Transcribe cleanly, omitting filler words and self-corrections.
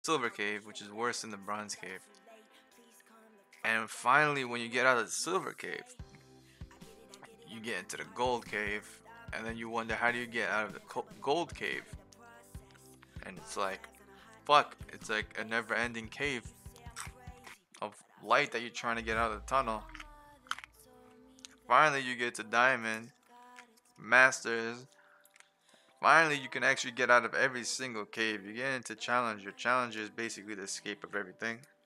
silver cave, which is worse than the bronze cave. And finally, when you get out of the silver cave, you get into the gold cave, and then you wonder how do you get out of the gold cave? And it's like, fuck, it's like a never-ending cave of light that you're trying to get out of the tunnel. Finally, you get to diamond, masters. Finally, you can actually get out of every single cave. You get into challenge. Your challenge is basically the escape of everything.